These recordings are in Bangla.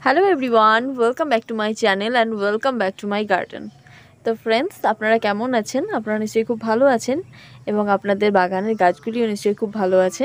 Hello everyone, welcome back to my channel and welcome back to my garden. তো ফ্রেন্ডস, আপনারা কেমন আছেন? আপনারা নিশ্চয়ই খুব ভালো আছেন এবং আপনাদের বাগানের গাছগুলিও নিশ্চয়ই খুব ভালো আছে।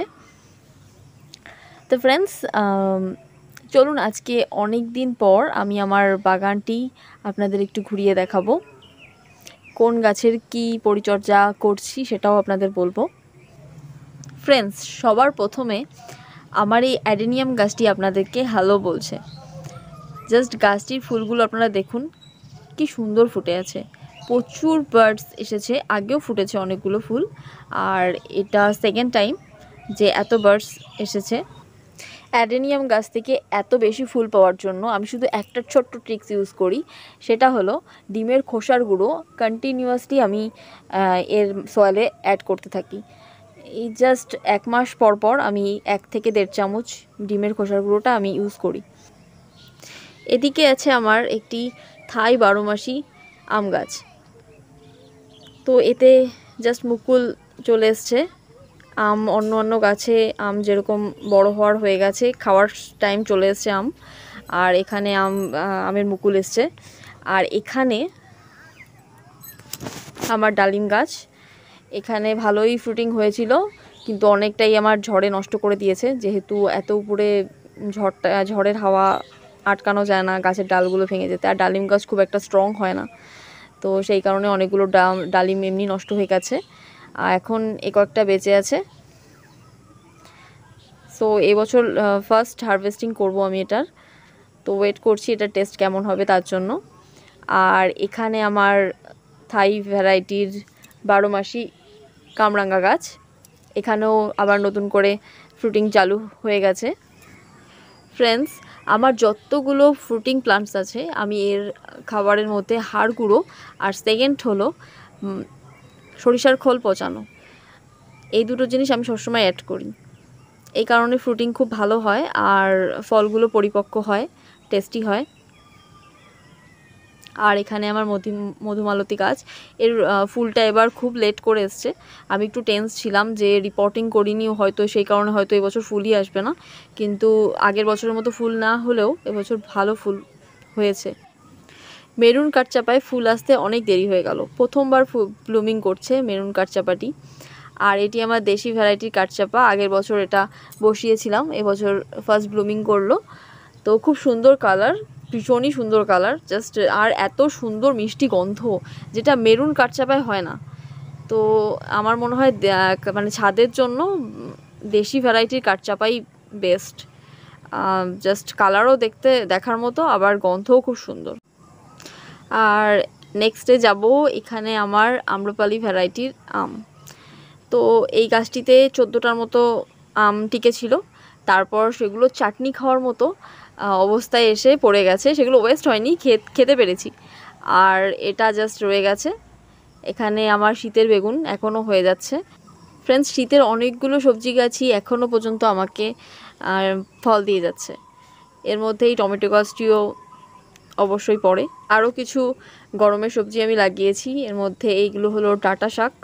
তো ফ্রেন্ডস, চলুন আজকে অনেক দিন পর আমি আমার বাগানটি আপনাদের একটু ঘুরিয়ে দেখাবো। কোন গাছের কি পরিচর্যা করছি সেটাও আপনাদের বলবো। ফ্রেন্ডস, সবার প্রথমে আমার এই অ্যাডেনিয়াম গাছটি আপনাদেরকে হ্যালো বলছে। জাস্ট গাছটির ফুলগুলো আপনারা দেখুন, কি সুন্দর ফুটে আছে। প্রচুর বার্ডস এসেছে, আগেও ফুটেছে অনেকগুলো ফুল, আর এটা সেকেন্ড টাইম যে এত বার্ডস এসেছে। অ্যাডেনিয়াম গাছ থেকে এত বেশি ফুল পাওয়ার জন্য আমি শুধু একটা ছোট্ট ট্রিক্স ইউজ করি, সেটা হলো ডিমের খোসার গুঁড়ো কন্টিনিউয়াসলি আমি এর সয়েলে অ্যাড করতে থাকি। এই জাস্ট 1 মাস পর পর আমি 1 থেকে 1.5 চামচ ডিমের খোসার গুঁড়োটা আমি ইউজ করি। এদিকে আছে আমার একটি থাই 12 মাসি আম গাছ। তো এতে জাস্ট মুকুল চলে এসছে। আম অন্য গাছে আম যেরকম বড় হওয়ার হয়ে গেছে, খাওয়ার টাইম চলে এসছে আম, আর এখানে আমের মুকুল এসছে। আর এখানে আমার ডালিম গাছ, এখানে ভালোই ফ্রুটিং হয়েছিল, কিন্তু অনেকটাই আমার ঝড়ে নষ্ট করে দিয়েছে। যেহেতু এত উপরে ঝড়ের হাওয়া আটকানো যায় না, গাছের ডালগুলো ভেঙে যেতে, আর ডালিম গাছ খুব একটা স্ট্রং হয় না, তো সেই কারণে অনেকগুলো ডালিম এমনি নষ্ট হয়ে গেছে। আর এখন কয়েকটা বেঁচে আছে। সো এবছর ফার্স্ট হারভেস্টিং করব আমি এটার, তো ওয়েট করছি এটার টেস্ট কেমন হবে তার জন্য। আর এখানে আমার থাই ভ্যারাইটির 12 মাসি কামরাঙ্গা গাছ, এখানেও আবার নতুন করে ফ্রুটিং চালু হয়ে গেছে। ফ্রেন্ডস, আমার যতগুলো ফ্রুটিং প্লান্টস আছে আমি এর খাবারের মধ্যে হাড় গুঁড়ো আর সেকেন্ড হলো সরিষার খোল পচানো, এই দুটো জিনিস আমি সবসময় অ্যাড করি। এই কারণে ফ্রুটিং খুব ভালো হয় আর ফলগুলো পরিপক্ক হয়, টেস্টি হয়। আর এখানে আমার মধুমালতী গাছ, এর ফুলটা এবার খুব লেট করে এসছে। আমি একটু টেন্স ছিলাম যে রিপোর্টিং করিনি, হয়তো সেই কারণে হয়তো এবছর ফুলই আসবে না, কিন্তু আগের বছরের মতো ফুল না হলেও এবছর ভালো ফুল হয়েছে। মেরুন কাঠচাপায় ফুল আসতে অনেক দেরি হয়ে গেল, প্রথমবার ব্লুমিং করছে মেরুন কাঠচাপাটি। আর এটি আমার দেশি ভ্যারাইটির কাঠচাপা, আগের বছর এটা বসিয়েছিলাম, এবছর ফার্স্ট ব্লুমিং করলো। তো খুব সুন্দর কালার, ভীষণই সুন্দর কালার জাস্ট, আর এত সুন্দর মিষ্টি গন্ধ, যেটা মেরুন কাঠচাপায় হয় না। তো আমার মনে হয় মানে ছাদের জন্য দেশি ভ্যারাইটির কাঠচাপাই বেস্ট। জাস্ট কালারও দেখার মতো, আবার গন্ধও খুব সুন্দর। আর নেক্সটে যাব এখানে আমার আম্রপালি ভ্যারাইটির আম। তো এই গাছটিতে 14টার মতো আম টিকেছিল, তারপর সেগুলো চাটনি খাওয়ার মতো অবস্থায় এসে পড়ে গেছে। সেগুলো ওয়েস্ট হয়নি, খেতে পেরেছি, আর এটা জাস্ট রয়ে গেছে। এখানে আমার শীতের বেগুন এখনও হয়ে যাচ্ছে। ফ্রেন্ডস, শীতের অনেকগুলো সবজি গাছই এখনও পর্যন্ত আমাকে ফল দিয়ে যাচ্ছে। এর মধ্যে এই টমেটো গাছটিও অবশ্যই পড়ে। আরও কিছু গরমের সবজি আমি লাগিয়েছি, এর মধ্যে এইগুলো হলো ডাঁটা শাক।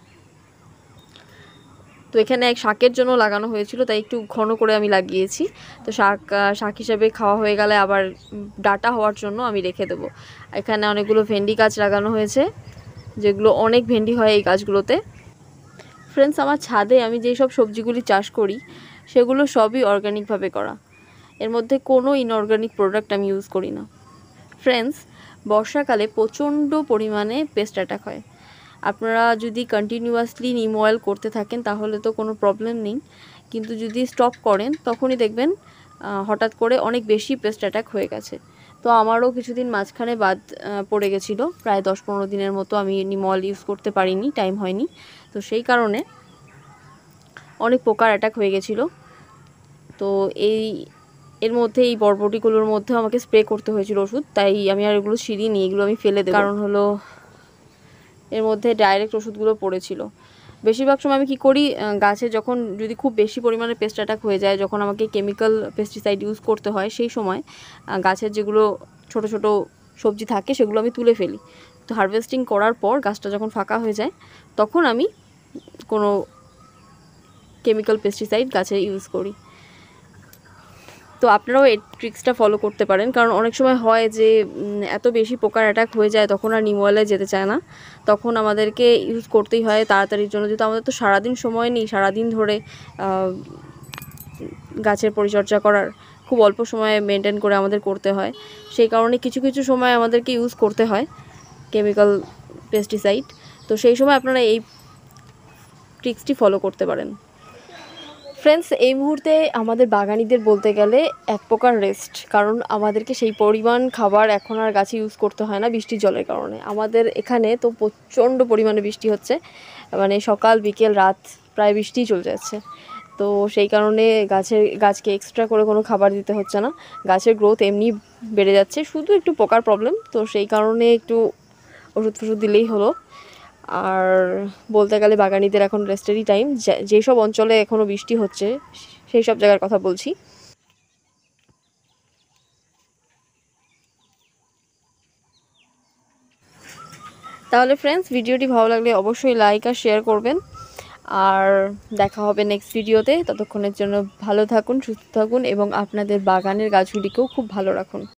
তো এখানে এক শাকের জন্য লাগানো হয়েছিল, তাই একটু ঘন করে আমি লাগিয়েছি। তো শাক হিসেবে খাওয়া হয়ে গেলে আবার ডাঁটা হওয়ার জন্য আমি রেখে দেবো। এখানে অনেকগুলো ভেন্ডি গাছ লাগানো হয়েছে, যেগুলো অনেক ভেন্ডি হয় এই গাছগুলোতে। ফ্রেন্ডস, আমার ছাদে আমি যেই সব সবজিগুলি চাষ করি সেগুলো সবই অর্গানিকভাবে করা, এর মধ্যে কোনো ইনঅর্গানিক প্রোডাক্ট আমি ইউজ করি না। ফ্রেন্ডস, বর্ষাকালে প্রচণ্ড পরিমাণে পেস্ট অ্যাটাক হয়। আপনারা যদি কন্টিনিউয়াসলি নিম অয়েল করতে থাকেন তাহলে তো কোনো প্রবলেম নেই, কিন্তু যদি স্টপ করেন তখনই দেখবেন হঠাৎ করে অনেক বেশি পেস্ট অ্যাটাক হয়ে গেছে। তো আমারও কিছুদিন মাঝখানে বাদ পড়ে গেছিলো, প্রায় 10-15 দিনের মতো আমি নিম অয়েল ইউজ করতে পারিনি, টাইম হয়নি। তো সেই কারণে অনেক পোকার অ্যাটাক হয়ে গেছিলো। তো এর মধ্যে এই বরবটিগুলোর মধ্যে আমাকে স্প্রে করতে হয়েছিল ওষুধ, তাই আমি আর এগুলো ছিঁড়িনি, এগুলো আমি ফেলে দেব। কারণ হলো এর মধ্যে ডাইরেক্ট ওষুধগুলো পড়েছিল। বেশিরভাগ সময় আমি কী করি, গাছে যখন যদি খুব বেশি পরিমাণে পেস্ট অ্যাটাক হয়ে যায়, যখন আমাকে কেমিক্যাল পেস্টিসাইড ইউজ করতে হয়, সেই সময় গাছের যেগুলো ছোট ছোট সবজি থাকে সেগুলো আমি তুলে ফেলি। তো হারভেস্টিং করার পর গাছটা যখন ফাঁকা হয়ে যায় তখন আমি কোনো কেমিক্যাল পেস্টিসাইড গাছে ইউজ করি। তো আপনারাও এই ট্রিক্সটা ফলো করতে পারেন, কারণ অনেক সময় হয় যে এত বেশি পোকার অ্যাটাক হয়ে যায় তখন আর নিম অয়েলে যেতে চায় না, তখন আমাদেরকে ইউজ করতেই হয় তাড়াতাড়ির জন্য, যেহেতু আমাদের তো সারাদিন সময় নেই সারাদিন ধরে গাছের পরিচর্যা করার, খুব অল্প সময়ে মেনটেন করে আমাদের করতে হয়, সেই কারণে কিছু কিছু সময় আমাদেরকে ইউজ করতে হয় কেমিক্যাল পেস্টিসাইড। তো সেই সময় আপনারা এই ট্রিক্সটি ফলো করতে পারেন। ফ্রেন্ডস, এই মুহূর্তে আমাদের বাগানিদের বলতে গেলে এক প্রকার রেস্ট, কারণ আমাদেরকে সেই পরিমাণ খাবার এখন আর গাছে ইউজ করতে হয় না বৃষ্টির জলের কারণে। আমাদের এখানে তো প্রচণ্ড পরিমাণে বৃষ্টি হচ্ছে, মানে সকাল বিকেল রাত প্রায় বৃষ্টিই চলে যাচ্ছে। তো সেই কারণে গাছকে এক্সট্রা করে কোনো খাবার দিতে হচ্ছে না, গাছের গ্রোথ এমনি বেড়ে যাচ্ছে, শুধু একটু পোকার প্রবলেম, তো সেই কারণে একটু ওষুধ ফষুধ দিলেই হলো। আর বলতে গেলে বাগানিদের এখন রেস্টেরই টাইম, যেসব অঞ্চলে এখনও বৃষ্টি হচ্ছে সেই সব জায়গার কথা বলছি। তাহলে ফ্রেন্ডস, ভিডিওটি ভালো লাগলে অবশ্যই লাইক আর শেয়ার করবেন, আর দেখা হবে নেক্সট ভিডিওতে। ততক্ষণের জন্য ভালো থাকুন, সুস্থ থাকুন এবং আপনাদের বাগানের গাছগুলিকেও খুব ভালো রাখুন।